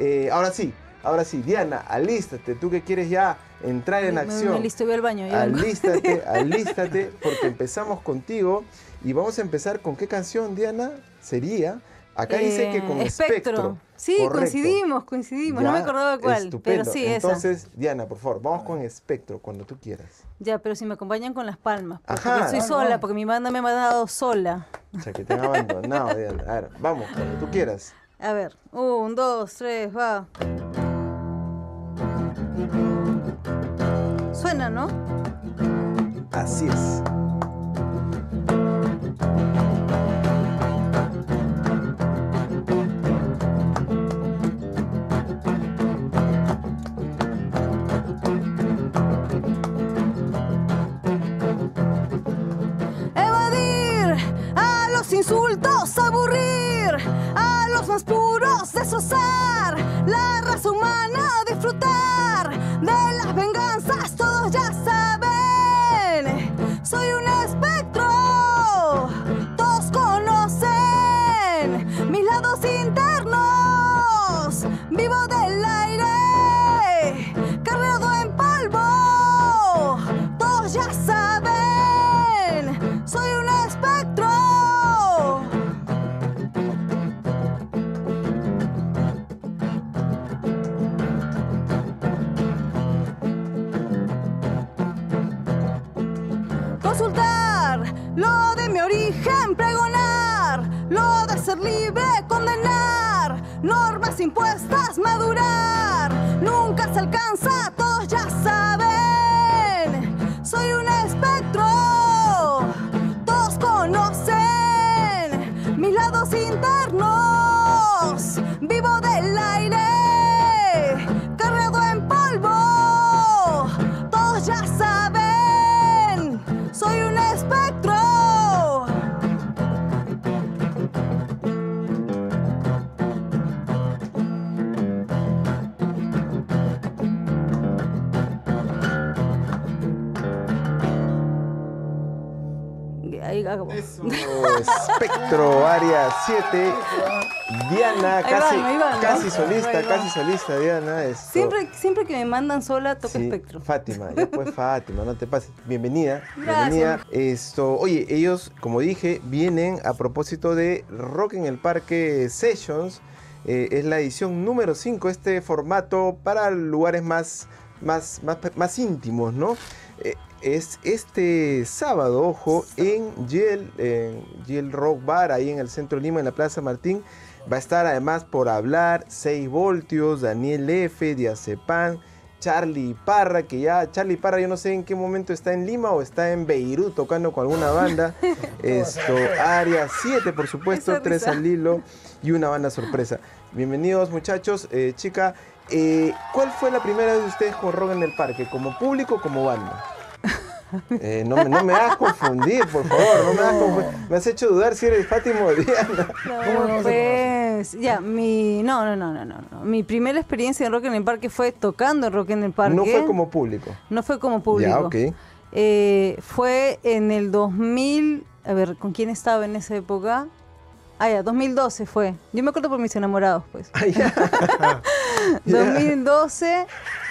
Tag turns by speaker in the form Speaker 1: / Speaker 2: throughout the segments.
Speaker 1: Ahora sí, Diana, alístate. Tú que quieres ya entrar en acción.
Speaker 2: Me listo, voy al baño.
Speaker 1: Alístate, porque empezamos contigo. Y vamos a empezar con qué canción, Diana, sería. Acá dice que con Espectro.
Speaker 2: Sí,
Speaker 1: correcto.
Speaker 2: coincidimos.
Speaker 1: Ya,
Speaker 2: no me acordaba de cuál,
Speaker 1: estupendo.
Speaker 2: pero sí,
Speaker 1: Entonces, Diana, por favor, vamos con Espectro, cuando tú quieras.
Speaker 2: Ya, pero si me acompañan con las palmas. Porque
Speaker 1: Ajá.
Speaker 2: soy sola, porque mi banda me ha mandado sola.
Speaker 1: O sea, que te han abandonado, Diana. A ver, vamos, cuando tú quieras.
Speaker 2: A ver, 1, 2, 3, va. Suena, ¿no?
Speaker 1: Así es.
Speaker 2: Evadir a los insultos, aburrir a los más puros, destrozar la raza humana, disfrutar de las venganzas, todos ya saben. Soy un espectro, todos conocen mis lados internos, vivo del aire, cargado en polvo, todos ya saben. Soy un espectro. Consultar lo de mi origen, pregonar lo de ser libre, condenar normas impuestas, madurar. Nunca se alcanza, todos ya saben. Soy un espectro. Todos conocen mis lados internos. Vivo del aire, cargado en polvo. Todos ya saben. Soy un espectro. Ahí acabó.
Speaker 1: Espectro, área 7. Diana, casi solista, Diana.
Speaker 2: Siempre que me mandan sola, toco Espectro.
Speaker 1: Fátima, ya pues Fátima, no te pases. Bienvenida.
Speaker 2: Gracias.
Speaker 1: Oye, ellos, como dije, vienen a propósito de Rock en el Parque Sessions. Es la edición número 5, este formato para lugares más íntimos, ¿no? Es este sábado, ojo, en Yel Rock Bar, ahí en el centro de Lima, en la Plaza Martín. Va a estar además por hablar 6 voltios, Daniel F., Diazepam, Charlie Parra, que ya Charlie Parra yo no sé en qué momento está en Lima o está en Beirut tocando con alguna banda. Área 7, por supuesto, 3 al hilo y una banda sorpresa. Bienvenidos, muchachos. Chica, ¿cuál fue la primera vez de ustedes con Rock en el Parque? ¿Como público o como banda? No me hagas confundir, por favor, no me hagas confundir. Me has hecho dudar si eres Fátima o Diana.
Speaker 2: No, pues, ya, no. Mi primera experiencia en Rock en el Parque fue tocando Rock en el Parque.
Speaker 1: No fue como público.
Speaker 2: No fue como público.
Speaker 1: Ya, ok.
Speaker 2: Fue en el 2000, a ver, ¿con quién estaba en esa época? 2012 fue. Yo me acuerdo por mis enamorados, pues. 2012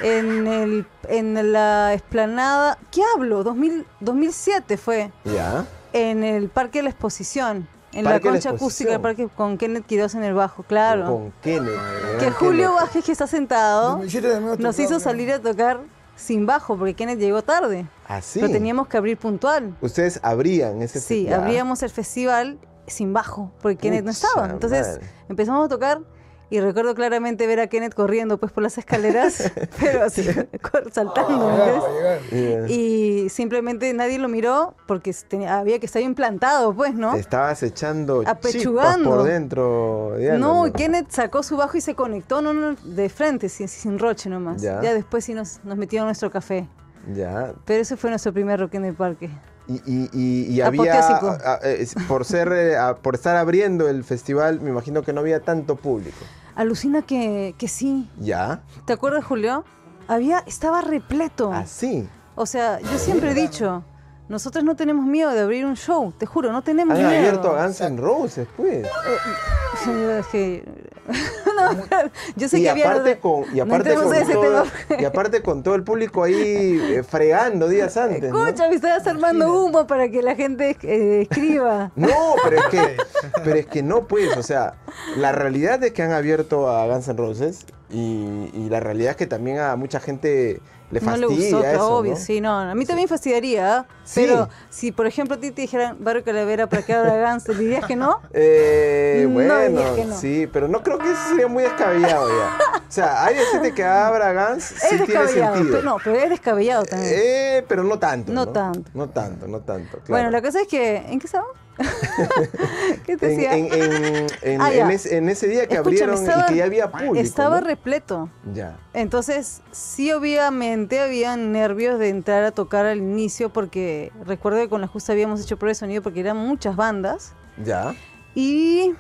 Speaker 2: en la explanada. ¿Qué hablo? 2007 fue.
Speaker 1: Ya.
Speaker 2: En el Parque de la Exposición. En la concha acústica del parque con Kenneth Quiroz en el bajo, claro.
Speaker 1: Con Kenneth.
Speaker 2: Que Julio Vázquez, que está sentado, nos hizo salir a tocar sin bajo, porque Kenneth llegó tarde.
Speaker 1: ¿Ah, sí?
Speaker 2: Pero teníamos que abrir puntual.
Speaker 1: ¿Ustedes abrían ese festival?
Speaker 2: Sí, abríamos el festival sin bajo, porque Kenneth no estaba. Entonces empezamos a tocar y recuerdo claramente ver a Kenneth corriendo pues por las escaleras, pero así, saltando. Y simplemente nadie lo miró porque había que estar implantado, pues, ¿no?
Speaker 1: Te estabas echando
Speaker 2: apechugando
Speaker 1: chispas por dentro, Diana.
Speaker 2: No, Kenneth sacó su bajo y se conectó, no, de frente, sin roche nomás. Ya después sí nos metieron nuestro café.
Speaker 1: Ya.
Speaker 2: Pero ese fue nuestro primer Rock en el Parque.
Speaker 1: Y había, por estar abriendo el festival, me imagino que no había tanto público.
Speaker 2: Alucina que sí.
Speaker 1: ¿Ya?
Speaker 2: ¿Te acuerdas, Julio? Estaba repleto.
Speaker 1: ¿Ah, sí?
Speaker 2: O sea, yo siempre he dicho, nosotros no tenemos miedo de abrir un show, te juro, no tenemos miedo.
Speaker 1: Han abierto a Guns N' Roses, pues.
Speaker 2: No, yo sé
Speaker 1: y
Speaker 2: que había...
Speaker 1: y aparte con todo el público ahí fregando días antes.
Speaker 2: Escucha, me estabas armando humo para que la gente escriba.
Speaker 1: No, pero es que no, pues, o sea, la realidad es que han abierto a Guns N' Roses y la realidad es que también a mucha gente le fastidia
Speaker 2: no le gustó,
Speaker 1: eso,
Speaker 2: obvio,
Speaker 1: ¿no?
Speaker 2: sí, no. A mí también fastidiaría,
Speaker 1: Sí.
Speaker 2: pero si, por ejemplo, a ti te dijeran Barrio Calavera para que abra Guns, ¿te dirías que no?
Speaker 1: Bueno,
Speaker 2: dirías que no.
Speaker 1: sí, pero no creo que eso sería muy descabellado ya. O sea, hay decirte que abra Guns sí
Speaker 2: Es
Speaker 1: tiene
Speaker 2: descabellado,
Speaker 1: sentido.
Speaker 2: pero es descabellado también.
Speaker 1: Pero no tanto.
Speaker 2: No tanto.
Speaker 1: No tanto, claro.
Speaker 2: Bueno, la cosa es que, ¿en qué estaba? ¿Qué te decía?
Speaker 1: En ese día que
Speaker 2: Escúchame,
Speaker 1: abrieron y que ya había público.
Speaker 2: Estaba
Speaker 1: ¿no?
Speaker 2: repleto.
Speaker 1: Ya.
Speaker 2: Entonces, sí, obviamente, había nervios de entrar a tocar al inicio, porque recuerdo que con la Justa habíamos hecho prueba de sonido porque eran muchas bandas.
Speaker 1: Ya.
Speaker 2: Y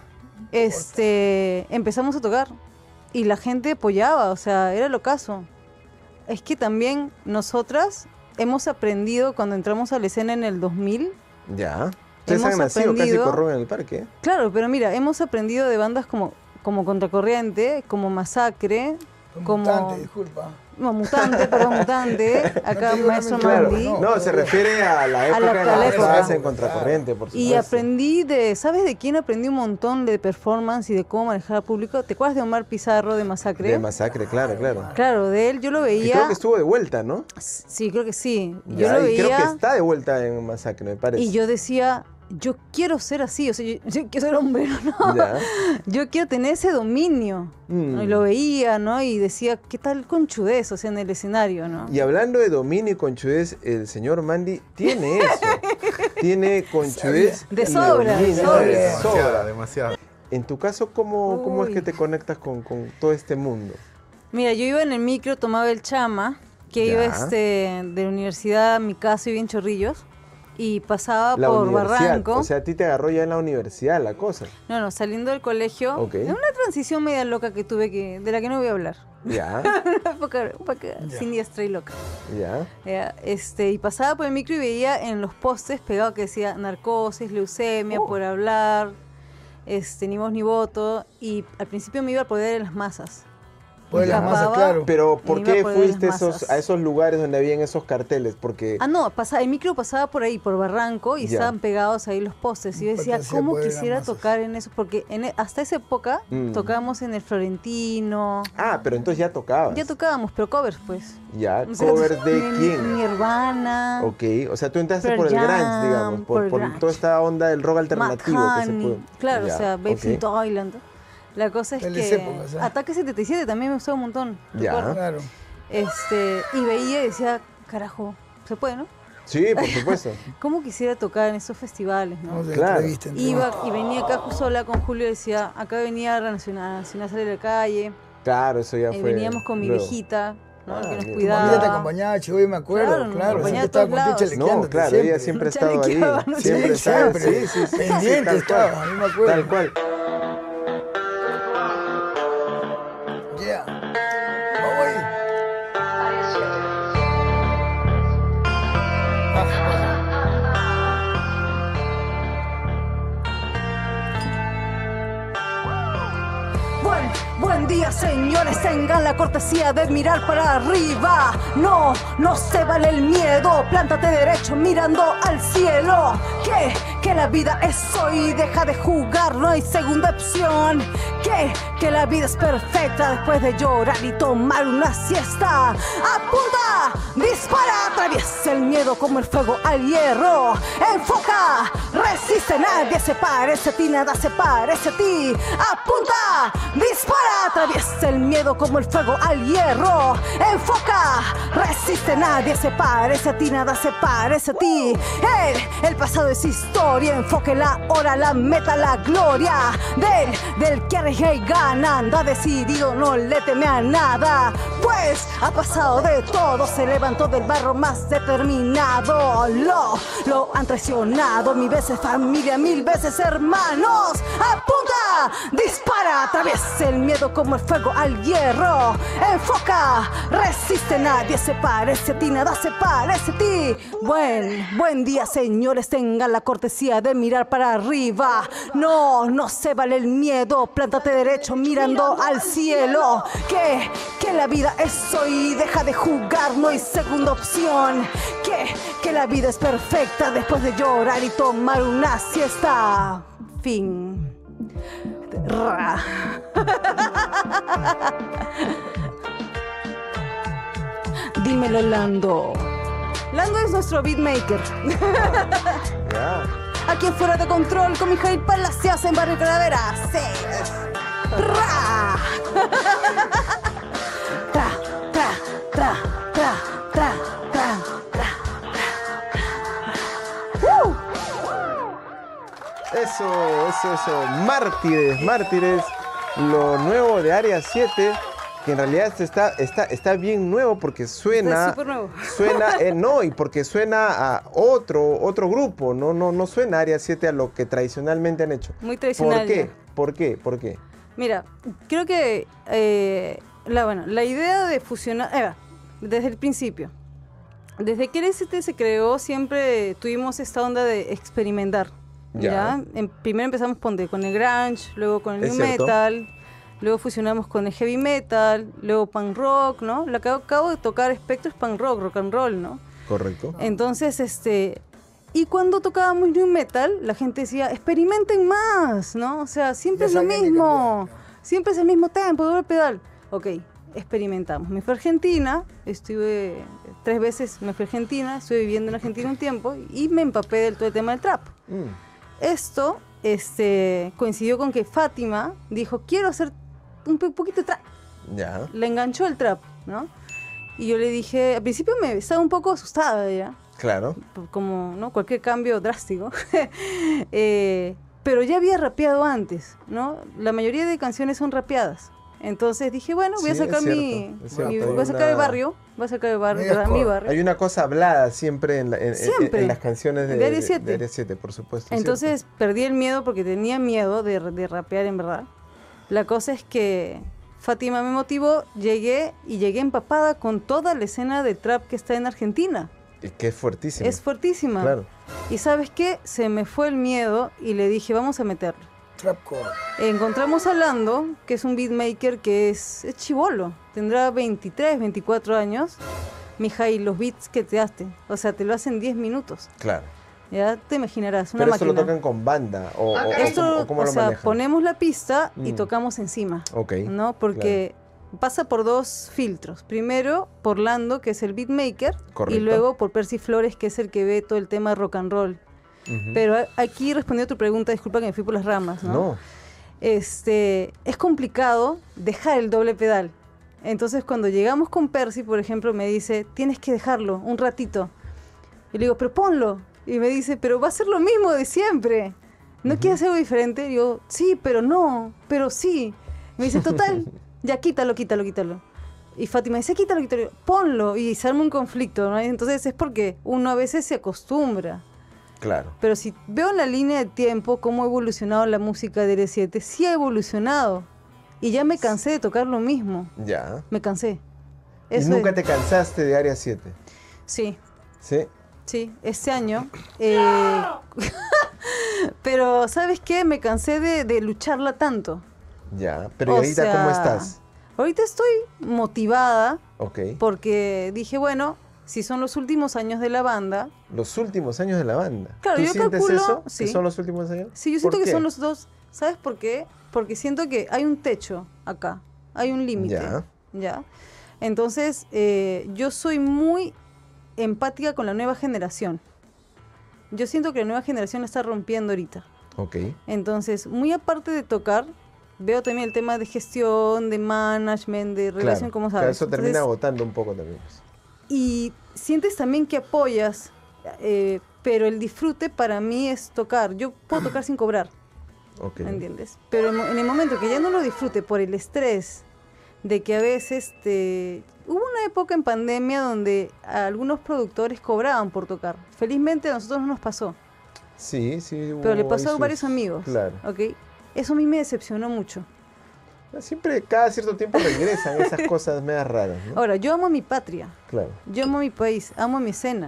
Speaker 2: empezamos a tocar. Y la gente apoyaba, o sea, era lo caso. Es que también nosotras hemos aprendido cuando entramos a la escena en el 2000.
Speaker 1: Ya. Ustedes han nacido casi con Rock en el Parque.
Speaker 2: Claro, pero mira, hemos aprendido de bandas como Contracorriente, como Masacre, como...
Speaker 3: Mutante, disculpa.
Speaker 2: No, Mutante. Acá
Speaker 3: No
Speaker 2: Maestro
Speaker 1: Claro.
Speaker 2: Mandy.
Speaker 1: No, se refiere a la época en la que
Speaker 2: época.
Speaker 1: estabas en Contracorriente, por supuesto.
Speaker 2: Y aprendí ¿sabes de quién aprendí un montón de performance y de cómo manejar al público? ¿Te acuerdas de Omar Pizarro de Masacre?
Speaker 1: De Masacre, claro.
Speaker 2: Claro, de él yo lo veía.
Speaker 1: Y creo que estuvo de vuelta, ¿no?
Speaker 2: Sí, creo que sí. Yo
Speaker 1: Ya,
Speaker 2: lo
Speaker 1: y creo que
Speaker 2: veía
Speaker 1: está de vuelta en Masacre, me parece.
Speaker 2: y yo decía, yo quiero ser así, o sea, yo quiero ser hombre, ¿no?
Speaker 1: Ya.
Speaker 2: Yo quiero tener ese dominio. ¿no? Y lo veía, ¿no? Y decía, ¿qué tal conchudez, o sea, en el escenario, ¿no?
Speaker 1: Y hablando de dominio y conchudez, el señor Mandy tiene eso. Tiene conchudez.
Speaker 2: De
Speaker 1: y
Speaker 2: sobra, de
Speaker 1: dominio,
Speaker 2: sobra.
Speaker 4: Demasiado.
Speaker 1: En tu caso, ¿cómo es
Speaker 2: Uy.
Speaker 1: que te conectas con todo este mundo?
Speaker 2: Mira, yo iba en el micro, tomaba el chama, que
Speaker 1: Ya.
Speaker 2: iba de la universidad a mi casa, iba en Chorrillos, y pasaba
Speaker 1: La
Speaker 2: por
Speaker 1: universidad.
Speaker 2: Barranco.
Speaker 1: O sea, a ti te agarró ya en la universidad la cosa.
Speaker 2: No, saliendo del colegio,
Speaker 1: Ok.
Speaker 2: en una transición media loca que tuve de la que no voy a hablar.
Speaker 1: Ya,
Speaker 2: Una época sin diestra y loca.
Speaker 1: ya.
Speaker 2: Y pasaba por el micro y veía en los postes pegado que decía narcosis, leucemia, por hablar, ni voz ni voto, y al principio me iba al poder de las masas.
Speaker 3: Pues las masas,
Speaker 2: Escapaba.
Speaker 3: claro.
Speaker 1: Pero ¿por
Speaker 2: Me iba
Speaker 1: qué
Speaker 2: por las
Speaker 1: fuiste
Speaker 2: masas.
Speaker 1: a esos lugares donde habían esos carteles? Porque
Speaker 2: No, el micro pasaba por ahí, por Barranco, y
Speaker 1: Ya.
Speaker 2: estaban pegados ahí los postes. Y yo decía,
Speaker 3: Porque hacía
Speaker 2: ¿cómo
Speaker 3: poder las
Speaker 2: quisiera
Speaker 3: masas.
Speaker 2: tocar en eso? Porque hasta esa época tocábamos en el Florentino.
Speaker 1: pero entonces ya tocabas.
Speaker 2: Ya tocábamos, pero covers, pues.
Speaker 1: Ya,
Speaker 2: O sea,
Speaker 1: ¿covers de quién?
Speaker 2: Nirvana.
Speaker 1: Ok, o sea, tú entraste
Speaker 2: Pearl
Speaker 1: por el grunge,
Speaker 2: Jam,
Speaker 1: digamos, por
Speaker 2: grunge.
Speaker 1: toda esta onda del rock alternativo que se
Speaker 2: Honey.
Speaker 1: puede.
Speaker 2: Claro,
Speaker 1: Ya,
Speaker 2: o sea, Babes in
Speaker 1: ok.
Speaker 2: Toyland. La cosa es
Speaker 3: De las
Speaker 2: que
Speaker 3: épocas, ¿eh?
Speaker 2: Ataque 77 también me gustó un montón.
Speaker 1: Ya.
Speaker 2: recuerdo.
Speaker 3: Claro.
Speaker 2: Y veía y decía, carajo, se puede, ¿no?
Speaker 1: Sí, por supuesto.
Speaker 2: ¿Cómo quisiera tocar en esos festivales, no?
Speaker 3: Vamos a
Speaker 1: Claro.
Speaker 3: entrevista,
Speaker 2: Iba y venía acá justo sola con Julio y decía, acá venía Nacional salir de la calle,
Speaker 1: Claro, eso ya fue.
Speaker 2: veníamos con mi
Speaker 1: luego.
Speaker 2: viejita, ¿no? Que nos
Speaker 1: mira.
Speaker 2: cuidaba.
Speaker 3: Ella te acompañaba, chivo, yo me acuerdo.
Speaker 2: Claro, nos
Speaker 3: Claro,
Speaker 2: acompañaba
Speaker 3: siempre
Speaker 2: a todos
Speaker 3: estaba contigo
Speaker 2: lados.
Speaker 3: chalequeando.
Speaker 1: No, claro, ella siempre ha estado ahí.
Speaker 2: Chalequeaba, ¿no?
Speaker 1: Siempre
Speaker 3: Sí,
Speaker 1: estaba.
Speaker 3: siempre. Pendiente
Speaker 1: tal
Speaker 3: estaba,
Speaker 1: cual.
Speaker 3: yo me acuerdo.
Speaker 1: Tal cual.
Speaker 3: Yeah. Vamos ahí.
Speaker 2: Buen día, señores, tengan la cortesía de mirar para arriba. No se vale el miedo, plántate derecho mirando al cielo. Que la vida es hoy, deja de jugar, no hay segunda opción. Que la vida es perfecta después de llorar y tomar una siesta. Apunta, dispara, atraviesa el miedo como el fuego al hierro. Enfoca, resiste, nadie se parece a ti, nada se parece a ti. Apunta, dispara, atraviesa el miedo como el fuego al hierro. Enfoca, resiste, nadie se parece a ti, nada se parece a ti. El pasado es historia, enfoque la hora, la meta, la gloria. Del que arriesga y gana, anda decidido, no le teme a nada. Pues ha pasado de todo, se levantó del barro más determinado. Lo han traicionado, 1000 veces familia, 1000 veces hermanos. Apunta, ¡Dispara! ¡Dispara! Atraviesa el miedo como el fuego al hierro. ¡Enfoca! Resiste, nadie se parece a ti, nada se parece a ti. Buen día, señores, tengan la cortesía de mirar para arriba. No se vale el miedo, plántate derecho mirando al cielo. Que la vida es hoy, deja de jugar, no hay segunda opción. Que la vida es perfecta después de llorar y tomar una siesta. Fin. Dímelo, Lando. Lando es nuestro beatmaker.
Speaker 1: Ya.
Speaker 2: Aquí en Fuera de Control con Mijail Palacios en Barrio Calavera. Sí. Ra. Tra, tra, tra, tra, tra, tra, tra.
Speaker 1: Eso. Mártires. Lo nuevo de Área 7, que en realidad está bien nuevo porque suena.
Speaker 2: Es súper nuevo.
Speaker 1: No, y porque suena a otro grupo. No suena Área 7 a lo que tradicionalmente han hecho.
Speaker 2: Muy tradicional.
Speaker 1: ¿Por qué?
Speaker 2: Mira, creo que la idea de fusionar, desde el principio, desde que Área 7 se creó, siempre tuvimos esta onda de experimentar. ¿Ya? Primero empezamos con el grunge, luego con el new metal, luego fusionamos con el heavy metal, luego punk rock, ¿no? Lo que acabo de tocar Espectro es punk rock and roll, ¿no?
Speaker 1: Correcto.
Speaker 2: Entonces, y cuando tocábamos new metal, la gente decía, experimenten más, ¿no? O sea, siempre es lo mismo, siempre es el mismo tempo, doble pedal. Ok, experimentamos. Me fui a Argentina, estuve 3 veces, estuve viviendo en Argentina un tiempo y me empapé del todo el tema del trap. Esto coincidió con que Fátima dijo, quiero hacer un poquito de trap.
Speaker 1: Ya.
Speaker 2: Le enganchó el trap, ¿no? Y yo le dije, al principio me estaba un poco asustada ya.
Speaker 1: Claro.
Speaker 2: Como, ¿no? Cualquier cambio drástico. Pero ya había rapeado antes, ¿no? La mayoría de canciones son rapeadas. Entonces dije, bueno, voy a sacar mi barrio, mi barrio.
Speaker 1: Hay una cosa hablada siempre en las canciones de Área 7, por supuesto.
Speaker 2: Entonces perdí el miedo porque tenía miedo de rapear en verdad. La cosa es que Fátima me motivó, llegué empapada con toda la escena de trap que está en Argentina.
Speaker 1: Y que es fuertísima.
Speaker 2: Es fuertísima.
Speaker 1: Claro.
Speaker 2: Y ¿sabes qué? Se me fue el miedo y le dije, vamos a meterlo.
Speaker 3: Trapcore.
Speaker 2: Encontramos a Lando, que es un beatmaker que es chibolo, tendrá 23, 24 años. Mijail, los beats que te hacen, o sea, te lo hacen 10 minutos.
Speaker 1: Claro.
Speaker 2: Ya te imaginarás, una
Speaker 1: Pero
Speaker 2: máquina.
Speaker 1: esto lo tocan con banda, o ¿cómo lo manejan?
Speaker 2: Ponemos la pista y tocamos encima.
Speaker 1: Ok.
Speaker 2: ¿No? Porque pasa por 2 filtros. Primero por Lando, que es el beatmaker,
Speaker 1: correcto,
Speaker 2: y luego por Percy Flores, que es el que ve todo el tema rock and roll. Pero aquí respondiendo a tu pregunta, disculpa que me fui por las ramas, ¿no?
Speaker 1: No.
Speaker 2: Es complicado dejar el doble pedal. Entonces cuando llegamos con Percy, por ejemplo, me dice, tienes que dejarlo un ratito. Y le digo, pero ponlo. Y me dice, pero va a ser lo mismo de siempre. ¿No quieres hacer algo diferente? Y digo, sí, pero no, pero sí. Me dice, total, ya quítalo. Y Fátima dice, quítalo. Ponlo. Y se arma un conflicto, ¿no? Entonces es porque uno a veces se acostumbra.
Speaker 1: Claro.
Speaker 2: Pero si veo en la línea de tiempo cómo ha evolucionado la música de Área 7, sí ha evolucionado. Y ya me cansé de tocar lo mismo.
Speaker 1: Ya.
Speaker 2: Me cansé.
Speaker 1: ¿Y nunca te cansaste de Área 7?
Speaker 2: Sí.
Speaker 1: ¿Sí?
Speaker 2: Sí, este año. Pero, ¿sabes qué? Me cansé de lucharla tanto.
Speaker 1: Ya. Pero ¿y ahorita cómo estás?
Speaker 2: Ahorita estoy motivada.
Speaker 1: Ok.
Speaker 2: Porque dije, bueno, si son los últimos años de la banda.
Speaker 1: Los últimos años de la banda.
Speaker 2: Claro,
Speaker 1: ¿Tú
Speaker 2: yo
Speaker 1: sientes
Speaker 2: calculo,
Speaker 1: eso?
Speaker 2: sí.
Speaker 1: ¿Que son los últimos años?
Speaker 2: Sí, yo siento que son los dos. ¿Sabes por qué? Porque siento que hay un techo acá. Hay un límite. ¿Ya? Entonces, yo soy muy empática con la nueva generación. Yo siento que la nueva generación la está rompiendo ahorita.
Speaker 1: Ok.
Speaker 2: Entonces, muy aparte de tocar, veo también el tema de gestión, de management, de relación, como sabes.
Speaker 1: Claro, eso termina agotando un poco también.
Speaker 2: Y sientes también que apoyas, pero el disfrute para mí es tocar. Yo puedo tocar sin cobrar, ¿me entiendes? Pero en el momento que ya no lo disfrute por el estrés de que a veces hubo una época en pandemia donde algunos productores cobraban por tocar. Felizmente a nosotros no nos pasó.
Speaker 1: Sí, sí.
Speaker 2: Pero le pasó a varios amigos.
Speaker 1: Claro.
Speaker 2: ¿Okay? Eso a mí me decepcionó mucho.
Speaker 1: Siempre, cada cierto tiempo regresan esas cosas medias raras, ¿no?
Speaker 2: Ahora, yo amo a mi patria,
Speaker 1: Claro.
Speaker 2: yo amo a mi país, amo a mi escena,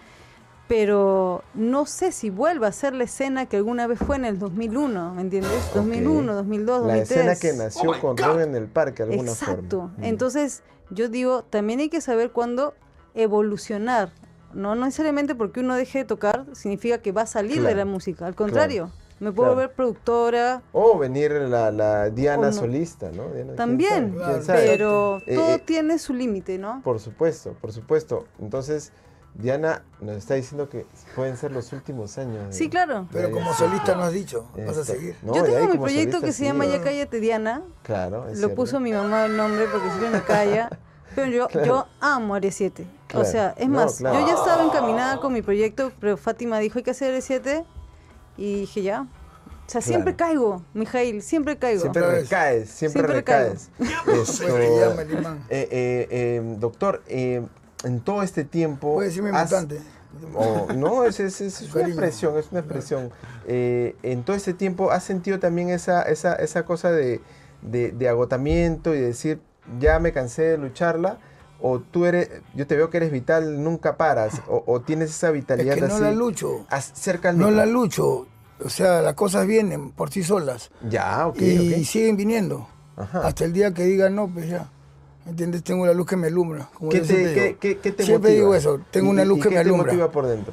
Speaker 2: pero no sé si vuelva a ser la escena que alguna vez fue en el 2001, ¿me entiendes? 2001, 2002,
Speaker 1: La
Speaker 2: 2003.
Speaker 1: escena que nació con Rock en el Parque, de alguna
Speaker 2: Exacto.
Speaker 1: forma.
Speaker 2: Entonces, yo digo, también hay que saber cuándo evolucionar, ¿no? No necesariamente porque uno deje de tocar significa que va a salir de la música, al contrario. Me puedo volver productora.
Speaker 1: O venir la Diana
Speaker 2: no.
Speaker 1: solista, ¿no? Diana,
Speaker 2: También,
Speaker 1: ¿quién sabe?
Speaker 2: pero todo tiene su límite, ¿no?
Speaker 1: Por supuesto, por supuesto. Entonces, Diana nos está diciendo que pueden ser los últimos años.
Speaker 2: Sí, claro.
Speaker 3: Pero como solista no has dicho, vas a seguir.
Speaker 1: No,
Speaker 2: Yo
Speaker 1: y ahí
Speaker 2: tengo mi
Speaker 1: como
Speaker 2: proyecto
Speaker 1: solista
Speaker 2: que se llama
Speaker 1: sí.
Speaker 2: Ya Cállate Diana.
Speaker 1: Claro, es
Speaker 2: Lo
Speaker 1: cierto.
Speaker 2: puso mi mamá el nombre porque si no me calla. Pero yo amo Área 7.
Speaker 1: Claro.
Speaker 2: O sea, es
Speaker 1: No,
Speaker 2: más,
Speaker 1: claro.
Speaker 2: yo ya estaba encaminada con mi proyecto, pero Fátima dijo hay que hacer Área 7 y dije ya. O sea, siempre caigo, Mijail, siempre caigo.
Speaker 1: Siempre recaes, siempre recaes. Esto,
Speaker 3: Pues te llama el imán.
Speaker 1: doctor, en todo este tiempo...
Speaker 3: Puede decirme mutante.
Speaker 1: No, es una expresión, es una expresión. En todo este tiempo, ¿has sentido también esa cosa de agotamiento y de decir, ya me cansé de lucharla? ¿O tú eres, yo te veo que eres vital, nunca paras? ¿O tienes esa vitalidad
Speaker 3: Es que no
Speaker 1: así?
Speaker 3: la lucho.
Speaker 1: Cerca al
Speaker 3: No
Speaker 1: micro?
Speaker 3: la lucho. O sea, las cosas vienen por sí solas.
Speaker 1: Ya, ok,
Speaker 3: Y
Speaker 1: ok.
Speaker 3: siguen viniendo.
Speaker 1: Ajá.
Speaker 3: Hasta el día que digan no, pues ya. ¿Entiendes? Tengo la luz que me alumbra. Como
Speaker 1: ¿Qué
Speaker 3: yo siempre digo.
Speaker 1: te
Speaker 3: Siempre
Speaker 1: motiva?
Speaker 3: digo eso, tengo una luz que me
Speaker 1: ¿Qué te
Speaker 3: alumbra.
Speaker 1: motiva por dentro?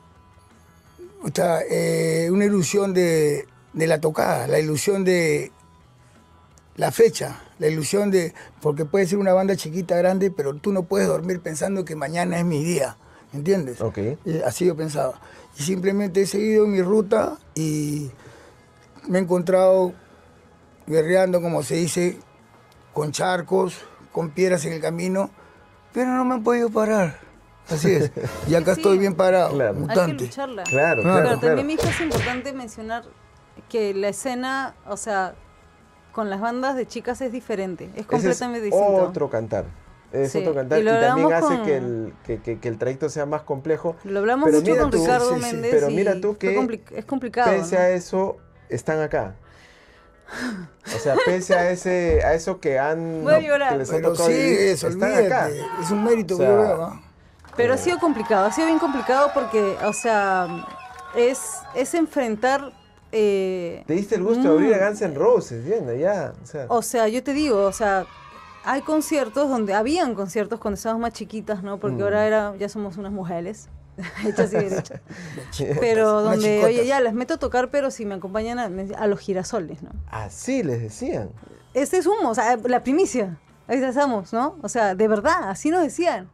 Speaker 3: O sea, una ilusión de la tocada, la ilusión de la fecha, la ilusión de... Porque puede ser una banda chiquita, grande, pero tú no puedes dormir pensando que mañana es mi día, ¿entiendes?
Speaker 1: Ok.
Speaker 3: Así yo pensaba. Y simplemente he seguido mi ruta y me he encontrado guerreando, como se dice, con charcos, con piedras en el camino, pero no me han podido parar. Así es. Y acá
Speaker 2: Sí.
Speaker 3: estoy bien parado,
Speaker 1: Claro.
Speaker 2: Hay que
Speaker 3: mutante.
Speaker 2: lucharla.
Speaker 1: Claro,
Speaker 3: Claro.
Speaker 2: Pero también, mi hija, es importante mencionar que la escena, o sea, con las bandas de chicas es diferente, es completamente
Speaker 1: Ese es
Speaker 2: distinto.
Speaker 1: otro cantar. Es
Speaker 2: Sí,
Speaker 1: otro cantar
Speaker 2: y
Speaker 1: y,
Speaker 2: lo
Speaker 1: también
Speaker 2: hablamos
Speaker 1: hace
Speaker 2: con-
Speaker 1: que el trayecto sea más complejo.
Speaker 2: Lo hablamos
Speaker 1: Pero
Speaker 2: mucho
Speaker 1: mira
Speaker 2: con
Speaker 1: tú,
Speaker 2: Ricardo
Speaker 3: sí, sí.
Speaker 2: Méndez
Speaker 1: Pero
Speaker 2: y
Speaker 1: mira tú
Speaker 2: fue
Speaker 1: que
Speaker 2: es complicado,
Speaker 1: pese
Speaker 2: ¿no?
Speaker 1: a eso, están acá. O sea, pese a eso que han
Speaker 2: Voy a llorar.
Speaker 1: que les ha
Speaker 3: Pero
Speaker 1: tocado
Speaker 3: sí,
Speaker 1: vivir,
Speaker 3: eso,
Speaker 1: están
Speaker 3: olvídate.
Speaker 1: acá.
Speaker 3: Es un mérito
Speaker 1: O sea,
Speaker 3: que yo veo, ¿ah?
Speaker 2: Pero ha sido complicado, ha sido bien complicado porque, o sea, es enfrentar...
Speaker 1: Te diste el gusto de abrir a Guns N' Roses, Diana, ya.
Speaker 2: O sea, yo te digo, o sea, hay conciertos habían conciertos cuando estábamos más chiquitas, ¿no? Porque ahora ya somos unas mujeres, hechas y derechas. Pero
Speaker 3: Unas
Speaker 2: donde,
Speaker 3: chicotas.
Speaker 2: oye, ya les meto a tocar, pero si me acompañan a los girasoles, ¿no?
Speaker 1: así les decían.
Speaker 2: Este es humo, o sea, la primicia. Ahí estamos, ¿no? O sea, de verdad, así nos decían.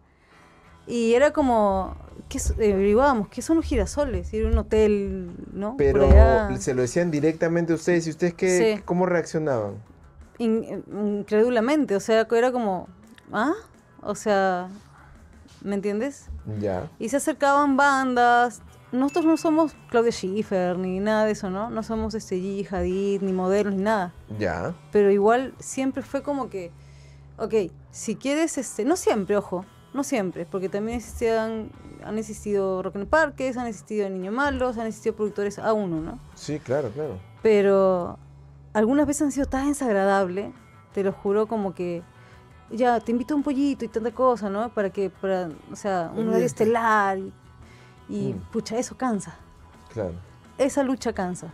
Speaker 2: Y era como, averiguábamos, ¿qué son los girasoles? Ir a un hotel, ¿no?
Speaker 1: Pero
Speaker 2: Por allá.
Speaker 1: se lo decían directamente a ustedes. ¿Y ustedes
Speaker 2: Sí.
Speaker 1: cómo reaccionaban?
Speaker 2: Incrédulamente, o sea, era como, ¿ah? O sea, ¿me entiendes?
Speaker 1: Ya.
Speaker 2: Y se acercaban bandas. Nosotros no somos Claudia Schiffer ni nada de eso, ¿no? No somos Gigi Hadid, ni modelos, ni nada.
Speaker 1: Ya.
Speaker 2: Pero igual siempre fue como que, ok, si quieres, no siempre, ojo, no siempre, porque también han existido Rock en el Parque, han existido Niño Malos, han existido productores A1, ¿no?
Speaker 1: Sí, claro, claro.
Speaker 2: Pero algunas veces han sido tan desagradable, te lo juro, como que ya te invito a un pollito y tanta cosa, ¿no? Para, o sea, un horario estelar y pucha, eso cansa.
Speaker 1: Claro.
Speaker 2: Esa lucha cansa.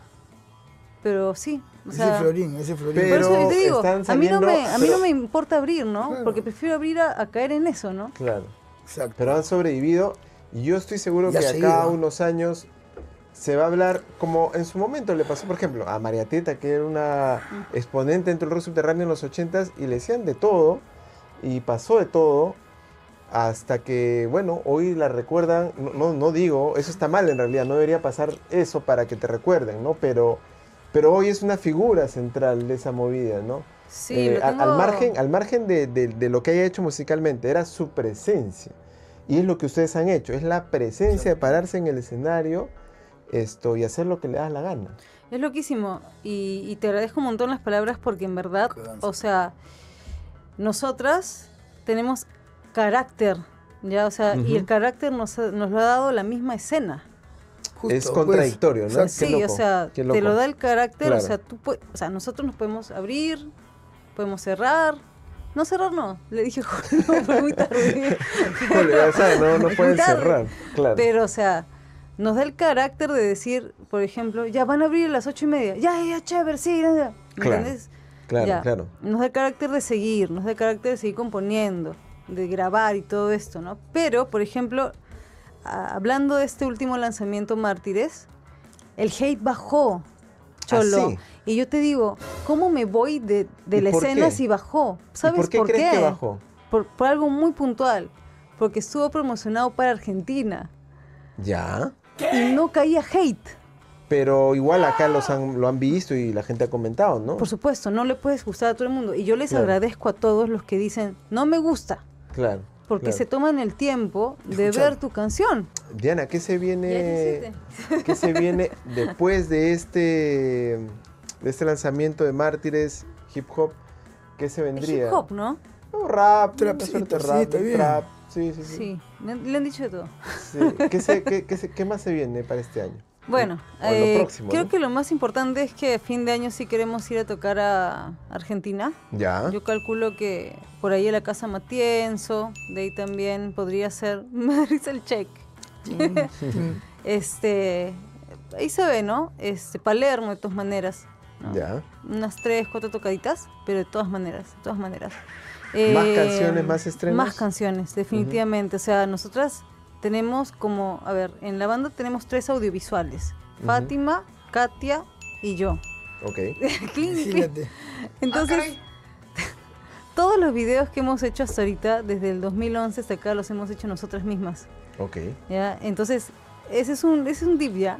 Speaker 2: Pero sí, o
Speaker 3: Ese
Speaker 2: sea,
Speaker 3: florín.
Speaker 2: por
Speaker 1: Pero
Speaker 2: eso yo te digo,
Speaker 1: están
Speaker 2: a mí no
Speaker 1: saliendo-
Speaker 2: me importa abrir, ¿no?
Speaker 3: Claro.
Speaker 2: Porque prefiero abrir a caer en eso, ¿no?
Speaker 1: Claro.
Speaker 3: Exacto.
Speaker 1: Pero han sobrevivido y yo estoy seguro
Speaker 3: Ya
Speaker 1: que
Speaker 3: se
Speaker 1: acá a
Speaker 3: iba.
Speaker 1: unos años se va a hablar como en su momento le pasó, por ejemplo, a María Teta, que era una exponente dentro del rock subterráneo en los 80s y le decían de todo y pasó de todo hasta que, bueno, hoy la recuerdan, no digo, eso está mal en realidad, no debería pasar eso para que te recuerden, ¿no? Pero hoy es una figura central de esa movida, ¿no?
Speaker 2: Sí, lo tengo...
Speaker 1: al margen de lo que haya hecho musicalmente, era su presencia. Y es lo que ustedes han hecho, es la presencia de pararse en el escenario y hacer lo que le da la gana.
Speaker 2: Es loquísimo y te agradezco un montón las palabras porque en verdad, o sea, nosotras tenemos carácter, ya, o sea, y el carácter nos lo ha dado la misma escena.
Speaker 3: Justo,
Speaker 1: es contradictorio,
Speaker 3: pues,
Speaker 1: ¿no?
Speaker 3: exacto.
Speaker 2: Sí, o sea,
Speaker 1: qué
Speaker 2: te
Speaker 1: loco.
Speaker 2: lo da el carácter,
Speaker 1: Claro.
Speaker 2: o sea, o sea, nosotros nos podemos abrir, podemos cerrar. No cerrar, no. Le dije, no, fue muy tarde.
Speaker 1: O sea, no pueden
Speaker 2: Tarde.
Speaker 1: cerrar, claro.
Speaker 2: Pero, o sea, nos da el carácter de decir, por ejemplo, ya van a abrir a las 8:30. Ya, chévere, sí. ¿Me
Speaker 1: Claro.
Speaker 2: entiendes?
Speaker 1: Claro,
Speaker 2: Ya.
Speaker 1: claro.
Speaker 2: Nos da el carácter de seguir, nos da el carácter de seguir componiendo, de grabar y todo esto, ¿no? Pero, por ejemplo, hablando de este último lanzamiento, Mártires, el hate bajó, Cholo.
Speaker 1: ¿Ah, sí?
Speaker 2: Y yo te digo, ¿cómo me voy de
Speaker 1: ¿Y
Speaker 2: la
Speaker 1: por
Speaker 2: escena
Speaker 1: qué?
Speaker 2: si bajó?
Speaker 1: ¿Y
Speaker 2: ¿Sabes
Speaker 1: por qué crees que bajó?
Speaker 2: Por algo muy puntual. Porque estuvo promocionado para Argentina.
Speaker 1: Ya.
Speaker 2: Y no caía hate.
Speaker 1: Pero igual acá lo han visto y la gente ha comentado, ¿no?
Speaker 2: Por supuesto, no le puedes gustar a todo el mundo. Y yo les
Speaker 1: Claro.
Speaker 2: agradezco a todos los que dicen, no me gusta.
Speaker 1: Claro.
Speaker 2: Porque
Speaker 1: claro.
Speaker 2: se toman el tiempo de
Speaker 3: Escuchar.
Speaker 2: ver tu canción.
Speaker 1: Diana, ¿qué se
Speaker 2: Ya
Speaker 1: viene?
Speaker 2: te
Speaker 1: ¿Qué se viene después de este lanzamiento de Mártires hip hop? ¿Qué se
Speaker 2: Es
Speaker 1: vendría?
Speaker 2: hip hop, ¿no?
Speaker 1: No, rap,
Speaker 3: Trapcito,
Speaker 1: una suerte de
Speaker 3: sí,
Speaker 1: rap,
Speaker 3: está bien.
Speaker 1: trap. Sí.
Speaker 2: Sí, le han dicho de todo.
Speaker 1: Sí. ¿Qué más se viene para este año?
Speaker 2: Bueno,
Speaker 1: O en lo próximo,
Speaker 2: creo
Speaker 1: ¿no?
Speaker 2: que lo más importante es que a fin de año sí queremos ir a tocar a Argentina.
Speaker 1: Ya.
Speaker 2: Yo calculo que por ahí a la Casa Matienzo, de ahí también podría ser, me da risa el check. Ahí se ve, ¿no? Palermo de todas maneras. ¿no?
Speaker 1: Ya.
Speaker 2: Unas 3, 4 tocaditas, pero de todas maneras, de todas maneras.
Speaker 1: ¿Más canciones, más estrenos?
Speaker 2: Más canciones, definitivamente. O sea, nosotras tenemos como, a ver, en la banda tenemos 3 audiovisuales.
Speaker 1: Ujú.
Speaker 2: Fátima, Katia y yo.
Speaker 1: Ok.
Speaker 2: Clink, clink.
Speaker 3: Imagínate.
Speaker 2: Entonces, todos los videos que hemos hecho hasta ahorita, desde el 2011 hasta acá, los hemos hecho nosotras mismas.
Speaker 1: Ok.
Speaker 2: ¿Ya? Entonces, ese es un tip ya.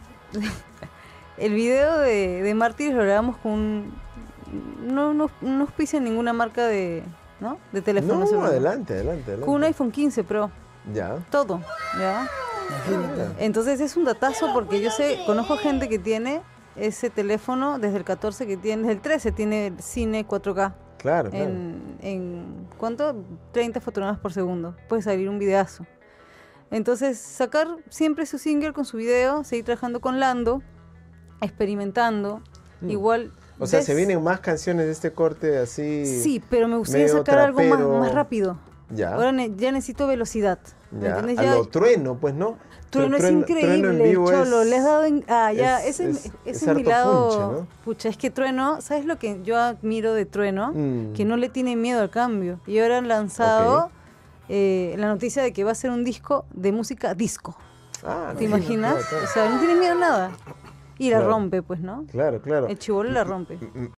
Speaker 2: El video de Mártires lo grabamos con no auspicia ninguna marca de teléfono.
Speaker 1: No,
Speaker 2: celular.
Speaker 1: adelante.
Speaker 2: Con un iPhone 15 Pro,
Speaker 1: Ya.
Speaker 2: todo, ¿ya?
Speaker 3: Imagínate.
Speaker 2: Entonces es un datazo porque yo conozco gente que tiene ese teléfono desde el 14 que tiene, desde el 13 tiene cine 4K.
Speaker 1: Claro.
Speaker 2: En ¿cuánto? 30 fotogramas por segundo. Puede salir un videazo. Entonces, sacar siempre su single con su video, seguir trabajando con Lando, experimentando. Igual.
Speaker 1: O sea, se vienen más canciones de este corte así.
Speaker 2: Sí, pero me gustaría
Speaker 1: medio
Speaker 2: sacar algo
Speaker 1: trapero.
Speaker 2: más rápido.
Speaker 1: Ya.
Speaker 2: Ahora ya necesito velocidad. ¿Me
Speaker 1: Ya.
Speaker 2: entiendes?
Speaker 1: A
Speaker 2: Ya-
Speaker 1: lo Trueno, pues, ¿no?
Speaker 2: Trueno es
Speaker 1: Trueno
Speaker 2: increíble,
Speaker 1: en vivo
Speaker 2: Cholo,
Speaker 1: es-
Speaker 2: le has dado ya,
Speaker 1: es
Speaker 2: ese es mi
Speaker 1: harto
Speaker 2: lado,
Speaker 1: punche, ¿no?
Speaker 2: pucha, es que Trueno, ¿sabes lo que yo admiro de Trueno?
Speaker 1: Mm.
Speaker 2: Que no le tiene miedo al cambio. Y ahora han lanzado la noticia de que va a ser un disco de música disco.
Speaker 1: Ah,
Speaker 2: ¿Te
Speaker 1: no,
Speaker 2: imaginas?
Speaker 1: claro, claro.
Speaker 2: O sea, no tiene miedo a nada. Y la
Speaker 1: Claro.
Speaker 2: rompe, pues, ¿no?
Speaker 1: Claro.
Speaker 2: El chibolo la rompe.